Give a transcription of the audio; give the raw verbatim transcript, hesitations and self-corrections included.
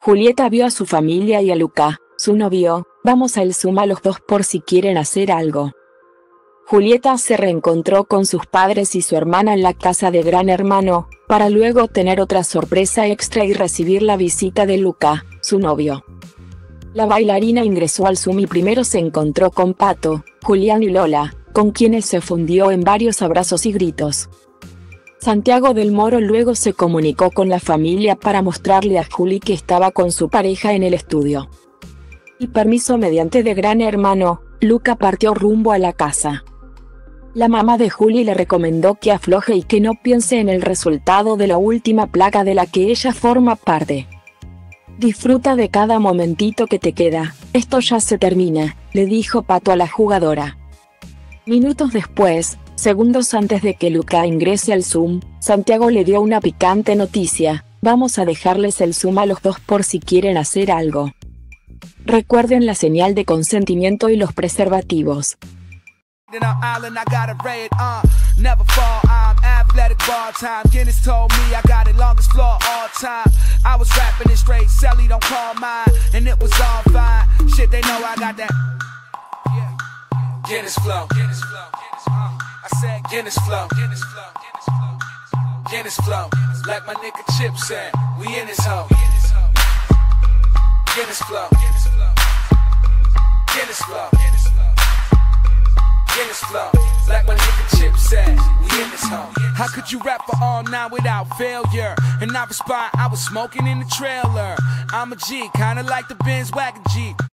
Julieta vio a su familia y a Luca, su novio. Vamos al Zoom a los dos por si quieren hacer algo. Julieta se reencontró con sus padres y su hermana en la casa de Gran Hermano, para luego tener otra sorpresa extra y recibir la visita de Luca, su novio. La bailarina ingresó al Zoom y primero se encontró con Pato, Julián y Lola, con quienes se fundió en varios abrazos y gritos. Santiago del Moro luego se comunicó con la familia para mostrarle a Juli que estaba con su pareja en el estudio. Y permiso mediante de Gran Hermano, Luca partió rumbo a la casa. La mamá de Juli le recomendó que afloje y que no piense en el resultado de la última placa de la que ella forma parte. Disfruta de cada momentito que te queda, esto ya se termina, le dijo Pato a la jugadora. Minutos después, segundos antes de que Luca ingrese al Zoom, Santiago le dio una picante noticia: vamos a dejarles el Zoom a los dos por si quieren hacer algo. Recuerden la señal de consentimiento y los preservativos. In our island, I got it red, uh, never fall, I'm athletic ball time. Guinness told me I got it longest floor all time. I was rapping it straight, Sally don't call mine, and it was all fine. Shit, they know I got that Guinness flow, Guinness flow, uh, I said Guinness flow, Guinness flow, Guinness flow, like my nigga Chip said, we in this hoe. Guinness flow, Guinness flow, Guinness flow. Guinness flow, like my nigga Chip said, we in this hoe. How could you rap for all night without failure? And I respond, I was smoking in the trailer. I'm a G, kinda like the Benz wagon Jeep.